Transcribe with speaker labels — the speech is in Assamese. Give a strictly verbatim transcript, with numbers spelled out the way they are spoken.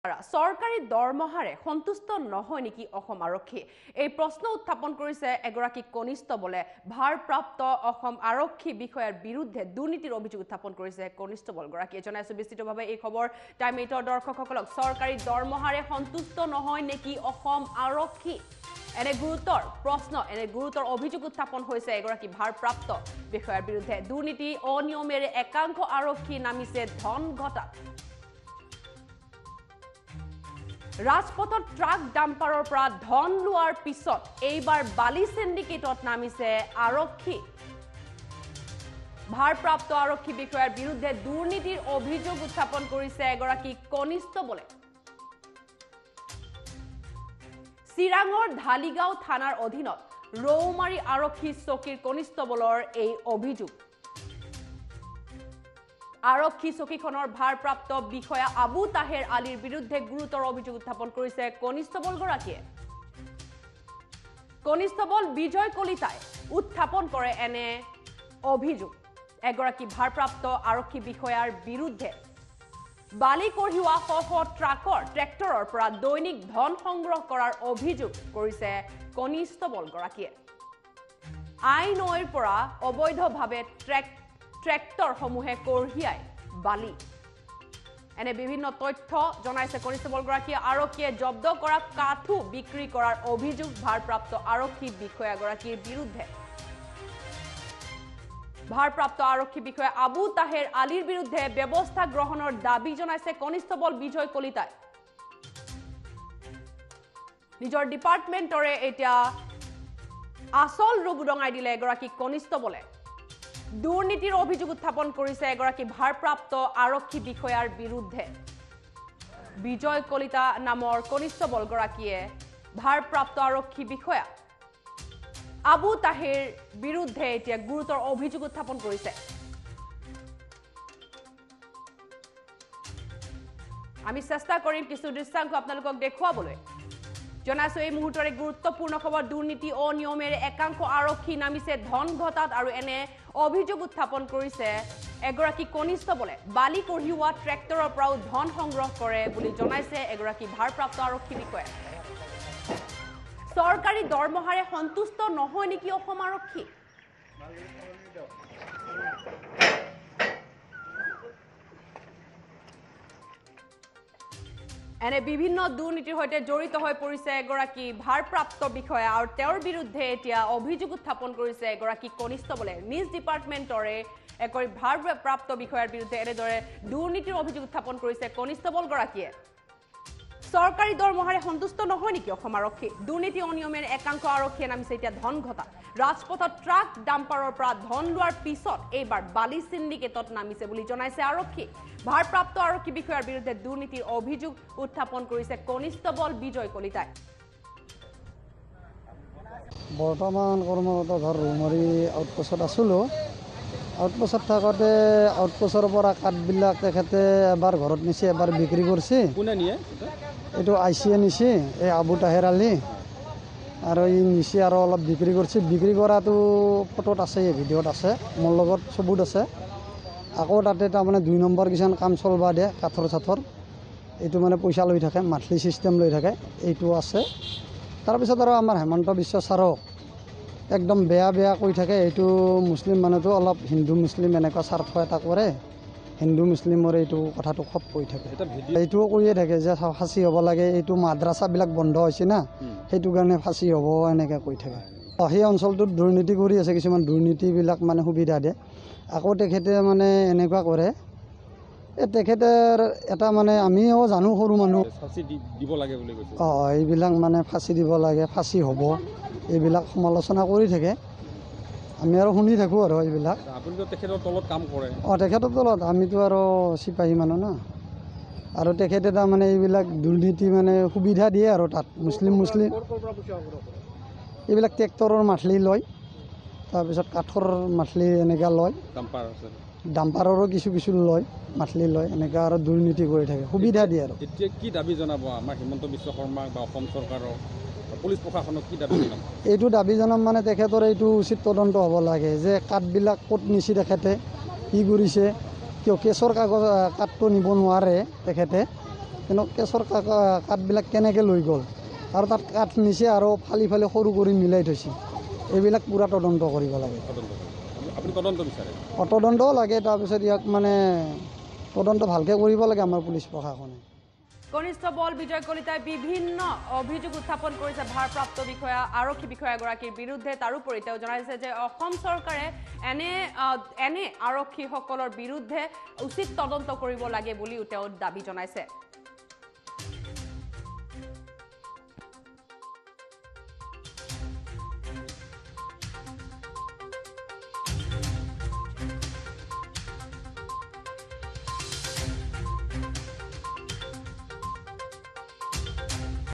Speaker 1: চৰকাৰী দৰমহাৰে সন্তুষ্ট নহয় নেকি অসম আৰক্ষী এই প্ৰশ্ন উত্থাপন কৰিছে এগৰাকী কনিষ্টবলে ভাৰপ্ৰাপ্ত অসম আৰক্ষী বিষয়াৰ বিৰুদ্ধে দুৰ্নীতিৰ অভিযোগ উত্থাপন কৰিছে কনিষ্টবল গৰাকীয়ে জনাইছে বিস্তৃতভাৱে এই খবৰ টাইম এইটৰ দৰ্শকসকলক চৰকাৰী দৰমহাৰে সন্তুষ্ট নহয় নেকি অসম আৰক্ষী এনে গুৰুতৰ প্ৰশ্ন এনে গুৰুতৰ অভিযোগ উত্থাপন হৈছে এগৰাকী ভাৰপ্ৰাপ্ত বিষয়াৰ বিৰুদ্ধে দুৰ্নীতি অনিয়মেৰে একাংশ আৰক্ষী নামিছে ধন ঘটা ৰাজপথত ট্ৰাক ডাম্পাৰৰ পৰা ধন লোৱাৰ পিছত এইবাৰ বালি সিন্ডিকেটত নামিছে আৰক্ষী ভাৰপ্ৰাপ্ত আৰক্ষী বিষয়াৰ বিৰুদ্ধে দুৰ্নীতিৰ অভিযোগ উত্থাপন কৰিছে এগৰাকী কনিষ্টবলে চিৰাঙৰ ঢালিগাঁও থানাৰ অধীনত ৰৌমাৰী আৰক্ষী চকীৰ কনিষ্টবলৰ এই অভিযোগ আৰক্ষী চকীখনৰ ভাৰপ্ৰাপ্ত বিষয়া আবু তাহেৰ আলীৰ বিৰুদ্ধে গুৰুতৰ অভিযোগ উত্থাপন কৰিছে কনিষ্টবল গৰাকীয়ে কনিষ্টবল বিজয় কলিতাই উত্থাপন কৰে এনে অভিযোগ এগৰাকী ভাৰপ্ৰাপ্ত আৰক্ষী বিষয়াৰ বিৰুদ্ধে বালি কঢ়িওৱা শহ ট্ৰাকৰ ট্ৰেক্টৰৰ পৰা দৈনিক ধন সংগ্ৰহ কৰাৰ অভিযোগ কৰিছে কনিষ্টবল গৰাকীয়ে আইনৈৰ পৰা অবৈধভাৱে ট্ৰেক ট্ৰেক্টৰ সমূহে কঢ়িয়াই বালি এনে বিভিন্ন তথ্য জনাইছে কনিষ্টবল গৰাকীয়ে আৰক্ষীয়ে জব্দ কৰা কাঠু বিক্ৰী কৰাৰ অভিযোগ ভাৰপ্ৰাপ্ত আৰক্ষী বিষয়া গৰাকীৰ বিৰুদ্ধে ভাৰপ্ৰাপ্ত আৰক্ষী বিষয়া আবু তাহেৰ আলীৰ বিৰুদ্ধে ব্যৱস্থা গ্ৰহণৰ দাবী জনাইছে কনিষ্টবল বিজয় কলিতাই নিজৰ ডিপাৰ্টমেণ্টৰে এতিয়া আসল ৰূপ ৰঙাই দিলে এগৰাকী কনিষ্টবলে দুৰ্নীতিৰ অভিযোগ উত্থাপন কৰিছে এগৰাকী ভাৰপ্ৰাপ্ত আৰক্ষী বিষয়াৰ বিৰুদ্ধে বিজয় কলিতা নামৰ কনিষ্টবল গৰাকীয়ে ভাৰপ্ৰাপ্ত আৰক্ষী বিষয়া আবু তাহেৰ বিৰুদ্ধে এতিয়া গুৰুতৰ অভিযোগ উত্থাপন কৰিছে আমি চেষ্টা কৰিম কিছু দৃশ্যাংশ আপোনালোকক দেখুৱাবলৈ জনাইছো এই মুহূৰ্তৰ এক গুৰুত্বপূৰ্ণ খবৰ দুৰ্নীতি অনিয়মেৰে একাংশ আৰক্ষী নামিছে ধন ঘটাত আৰু এনে অভিযোগ উত্থাপন কৰিছে এগৰাকী কনিষ্টবলে বালি কঢ়িওৱা ট্ৰেক্টৰৰ পৰাও ধন সংগ্ৰহ কৰে বুলি জনাইছে এগৰাকী ভাৰপ্ৰাপ্ত আৰক্ষী বিষয়া চৰকাৰী দৰমহাৰে সন্তুষ্ট নহয় নেকি অসম আৰক্ষী এনে বিভিন্ন দুৰ্নীতিৰ সৈতে জড়িত হৈ পৰিছে এগৰাকী ভাৰপ্ৰাপ্ত বিষয়া আৰু তেওঁৰ বিৰুদ্ধে এতিয়া অভিযোগ উত্থাপন কৰিছে এগৰাকী কনিষ্টবলে নিজ ডিপাৰ্টমেণ্টৰে এগৰাকী ভাৰপ্ৰাপ্ত বিষয়াৰ বিৰুদ্ধে এনেদৰে দুৰ্নীতিৰ অভিযোগ উত্থাপন কৰিছে কনিষ্টবল গৰাকীয়ে চৰকাৰী দৰমহাৰে সন্তুষ্ট নহয় নেকি অসম আৰক্ষী দুৰ্নীতি অনিয়মেৰে একাংশ আৰক্ষীয়ে নামিছে এতিয়া ধন ঘটা ৰাজপথত ট্ৰাক ডাম্পাৰৰ পৰা ধন লোৱাৰ পিছত এইবাৰ বালি সিন্ডিকেটত নামিছে বুলি জনাইছে আৰক্ষী ভাৰপ্ৰাপ্ত আৰক্ষী বিষয়াৰ বিৰুদ্ধে দুৰ্নীতিৰ অভিযোগ উত্থাপন কৰিছে কনিষ্টবল বিজয় কলিতাই
Speaker 2: বৰ্তমান কৰ্মৰত ধৰ ৰৌমাৰী আউটপোষ্টত আছিলোঁ আউটপোষ্টত থাকোঁতে আউটপোষ্টৰ পৰা কাঠবিলাক তেখেতে এবাৰ ঘৰত নিছে এবাৰ বিক্ৰী কৰিছে
Speaker 3: কোনে নিয়ে
Speaker 2: এইটো আই চিয়ে নিছে এই আবু তাহেৰ আলী আৰু ই নিছে আৰু অলপ বিক্ৰী কৰিছে বিক্ৰী কৰাটো ফটোত আছে ভিডিঅ'ত আছে মোৰ লগত চবুত আছে আকৌ তাতে তাৰমানে দুই নম্বৰ কিছুমান কাম চলবা দিয়ে কাঠৰ চাঠৰ এইটো মানে পইচা লৈ থাকে মান্থলি চিষ্টেম লৈ থাকে এইটো আছে তাৰপিছত আৰু আমাৰ হেমন্ত বিশ্ব ছাৰক একদম বেয়া বেয়া কৈ থাকে এইটো মুছলিম মানুহটো অলপ হিন্দু মুছলিম এনেকুৱা স্বাৰ্থ এটা কৰে হিন্দু মুছলিমৰ এইটো কথাটো খুব কৈ থাকে এইটোও কৈয়ে থাকে যে ফাঁচি হ'ব লাগে এইটো মাদ্ৰাছাবিলাক বন্ধ হৈছে না সেইটো কাৰণে ফাঁচি হ'ব এনেকৈ কৈ থাকে সেই অঞ্চলটোত দুৰ্নীতি কৰি আছে কিছুমান দুৰ্নীতিবিলাক মানে সুবিধা দিয়ে আকৌ তেখেতে মানে এনেকুৱা কৰে এই তেখেতৰ এটা মানে আমিও জানো সৰু মানুহ
Speaker 3: ফাঁচি দিব লাগে বুলি কৈছে
Speaker 2: অঁ এইবিলাক মানে ফাঁচি দিব লাগে ফাঁচি হ'ব এইবিলাক সমালোচনা কৰি থাকে আমি আৰু শুনি থাকোঁ আৰু এইবিলাক
Speaker 3: আপুনিতো তেখেতৰ তলত কাম কৰে
Speaker 2: অঁ তেখেতৰ তলত আমিতো আৰু চিপাহী মানুহ ন আৰু তেখেতে তাৰমানে এইবিলাক দুৰ্নীতি মানে সুবিধা দিয়ে আৰু তাত মুছলিম মুছলিম এইবিলাক ট্ৰেক্টৰৰ মাঠলি লয় তাৰপিছত কাঠৰ মাঠলি এনেকুৱা লয়
Speaker 3: ডাম্পাৰ আছে
Speaker 2: ডাম্পাৰৰো কিছু কিছু লয় মাঠলি লয় এনেকুৱা আৰু দুৰ্নীতি কৰি থাকে সুবিধা দিয়ে আৰু
Speaker 3: এতিয়া কি দাবী জনাব আমাৰ হিমন্ত বিশ্ব শৰ্মাক বা অসম চৰকাৰক পুলিচ প্ৰশাসনক কি দাবী জনাব
Speaker 2: এইটো দাবী জনাম মানে তেখেতৰ এইটো উচিত তদন্ত হ'ব লাগে যে কাঠবিলাক ক'ত নিছে তেখেতে কি কৰিছে কিয় কেছৰ কাগজ কাঠটো নিব নোৱাৰে তেখেতে কিন্তু কেছৰ কাঠবিলাক কেনেকৈ লৈ গ'ল আৰু তাত কাঠ নিছে আৰু ফালি ফালি সৰু কৰি মিলাই থৈছে এইবিলাক পূৰা তদন্ত কৰিব লাগে
Speaker 3: আপুনি তদন্ত বিচাৰে
Speaker 2: তদন্তও লাগে তাৰপিছত ইয়াক মানে তদন্ত ভালকৈ কৰিব লাগে আমাৰ পুলিচ প্ৰশাসনে
Speaker 1: কনিষ্টবল বিজয় কলিতাই বিভিন্ন অভিযোগ উত্থাপন কৰিছে ভাৰপ্ৰাপ্ত বিষয়া আৰক্ষী বিষয়া এগৰাকীৰ বিৰুদ্ধে তাৰোপৰি তেওঁ জনাইছে যে অসম চৰকাৰে এনে এনে আৰক্ষীসকলৰ বিৰুদ্ধে উচিত তদন্ত কৰিব লাগে বুলিও তেওঁ দাবী জনাইছে